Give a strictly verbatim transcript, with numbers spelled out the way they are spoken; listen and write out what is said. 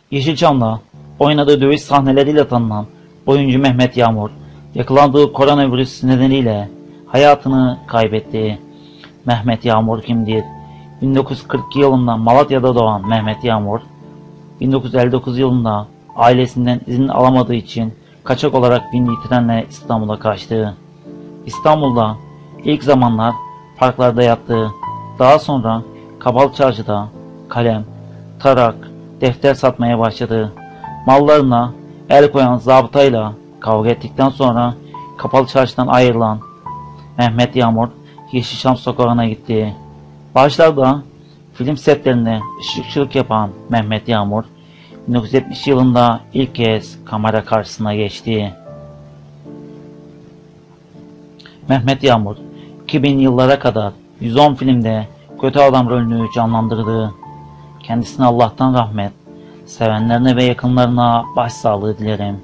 Yeşilçam'da oynadığı dövüş sahneleriyle tanınan oyuncu Mehmet Yağmur, yakalandığı koronavirüs nedeniyle hayatını kaybetti. Mehmet Yağmur kimdir? bin dokuz yüz kırk iki yılında Malatya'da doğan Mehmet Yağmur, bin dokuz yüz elli dokuz yılında ailesinden izin alamadığı için kaçak olarak bindiği trenle İstanbul'a kaçtı. İstanbul'da ilk zamanlar parklarda yattı. Daha sonra Kapalı Çarşı'da kalem, tarak, defter satmaya başladı. Mallarına el koyan zabıtayla kavga ettikten sonra Kapalı Çarşı'dan ayrılan Mehmet Yağmur Yeşilçam sokağına gitti. Başlarda film setlerinde ışıkçılık yapan Mehmet Yağmur bin dokuz yüz yetmiş yılında ilk kez kamera karşısına geçti. Mehmet Yağmur iki bin yıllara kadar yüz on filmde kötü adam rolünü canlandırdı. Kendisine Allah'tan rahmet, sevenlerine ve yakınlarına başsağlığı dilerim.